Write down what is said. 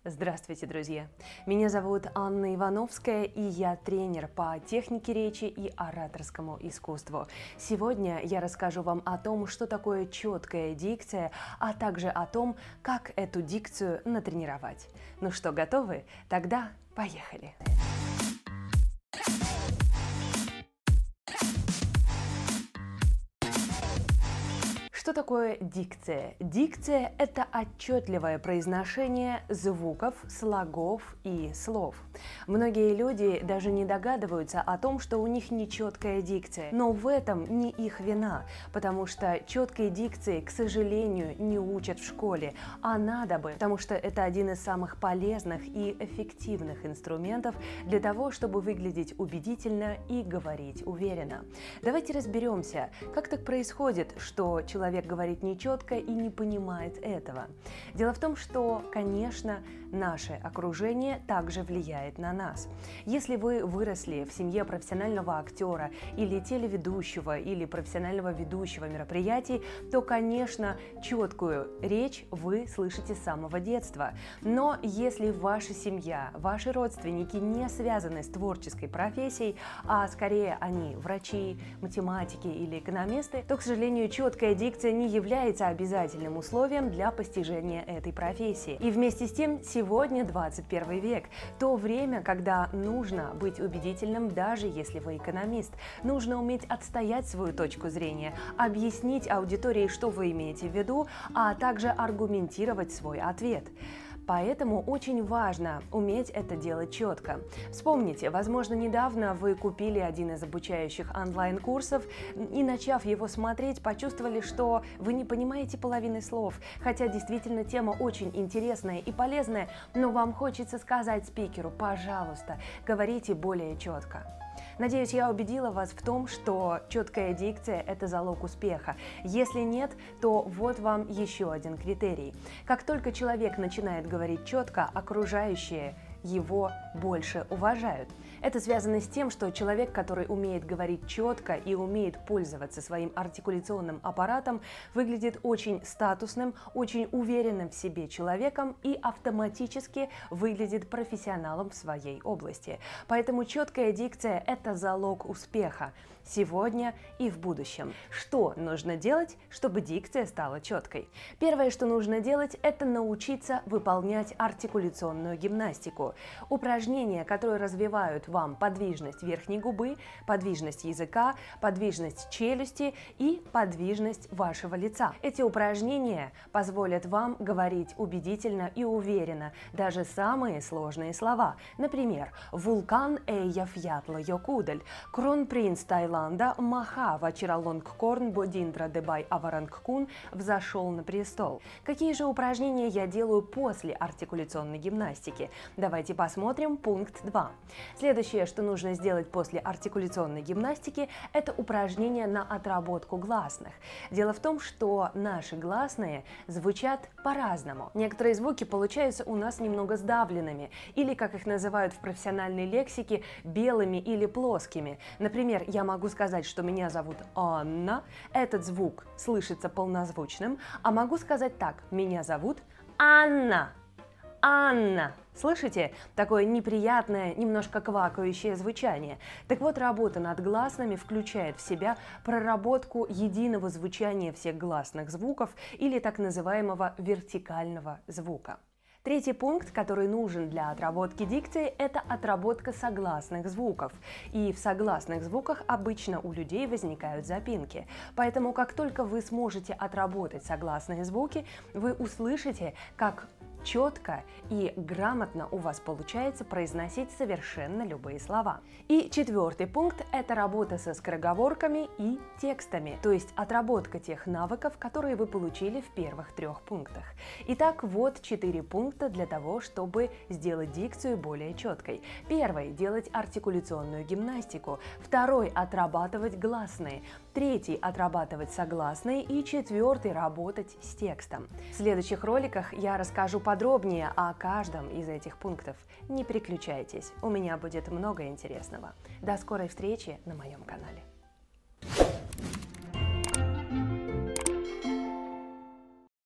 Здравствуйте, друзья! Меня зовут Анна Ивановская, и я тренер по технике речи и ораторскому искусству. Сегодня я расскажу вам о том, что такое четкая дикция, а также о том, как эту дикцию натренировать. Ну что, готовы? Тогда поехали! Что такое дикция? Дикция – это отчетливое произношение звуков, слогов и слов. Многие люди даже не догадываются о том, что у них нечеткая дикция, но в этом не их вина, потому что четкой дикции, к сожалению, не учат в школе, а надо бы, потому что это один из самых полезных и эффективных инструментов для того, чтобы выглядеть убедительно и говорить уверенно. Давайте разберемся, как так происходит, что человек говорит нечетко и не понимает этого. Дело в том, что, конечно, наше окружение также влияет на нас. Если вы выросли в семье профессионального актера или телеведущего, или профессионального ведущего мероприятий, то, конечно, четкую речь вы слышите с самого детства. Но если ваша семья, ваши родственники не связаны с творческой профессией, а скорее они врачи, математики или экономисты, то, к сожалению, четкая дикция не является обязательным условием для постижения этой профессии. И вместе с тем, сегодня 21 век, то время, когда нужно быть убедительным, даже если вы экономист. Нужно уметь отстоять свою точку зрения, объяснить аудитории, что вы имеете в виду, а также аргументировать свой ответ. Поэтому очень важно уметь это делать четко. Вспомните, возможно, недавно вы купили один из обучающих онлайн-курсов и, начав его смотреть, почувствовали, что вы не понимаете половины слов, хотя действительно тема очень интересная и полезная, но вам хочется сказать спикеру: пожалуйста, говорите более четко. Надеюсь, я убедила вас в том, что четкая дикция – это залог успеха. Если нет, то вот вам еще один критерий. Как только человек начинает говорить четко, окружающие его больше уважают. Это связано с тем, что человек, который умеет говорить четко и умеет пользоваться своим артикуляционным аппаратом, выглядит очень статусным, очень уверенным в себе человеком и автоматически выглядит профессионалом в своей области. Поэтому четкая дикция – это залог успеха сегодня и в будущем. Что нужно делать, чтобы дикция стала четкой? Первое, что нужно делать, это научиться выполнять артикуляционную гимнастику. Упражнения, которые развивают вам подвижность верхней губы, подвижность языка, подвижность челюсти и подвижность вашего лица. Эти упражнения позволят вам говорить убедительно и уверенно, даже самые сложные слова. Например, «Вулкан Эйяфьятла Йокудель», «Кронпринц Таиланда Маха Вачиралонгкорн Бодиндра Дебай Аварангкун взошел на престол». Какие же упражнения я делаю после артикуляционной гимнастики? Давайте посмотрим пункт 2. Следующее, что нужно сделать после артикуляционной гимнастики, это упражнение на отработку гласных. Дело в том, что наши гласные звучат по-разному. Некоторые звуки получаются у нас немного сдавленными, или, как их называют в профессиональной лексике, белыми или плоскими. Например, я могу сказать, что меня зовут Анна, этот звук слышится полнозвучным, а могу сказать так: меня зовут Анна. Анна. Слышите? Такое неприятное, немножко квакающее звучание. Так вот, работа над гласными включает в себя проработку единого звучания всех гласных звуков или так называемого вертикального звука. Третий пункт, который нужен для отработки дикции, это отработка согласных звуков. И в согласных звуках обычно у людей возникают запинки. Поэтому, как только вы сможете отработать согласные звуки, вы услышите, как четко и грамотно у вас получается произносить совершенно любые слова. И четвертый пункт – это работа со скороговорками и текстами, то есть отработка тех навыков, которые вы получили в первых 3 пунктах. Итак, вот 4 пункта для того, чтобы сделать дикцию более четкой. Первый – делать артикуляционную гимнастику. Второй – отрабатывать гласные. Третий – отрабатывать согласные. И четвертый – работать с текстом. В следующих роликах я расскажу подробнее о каждом из этих пунктов. Не переключайтесь, у меня будет много интересного. До скорой встречи на моем канале.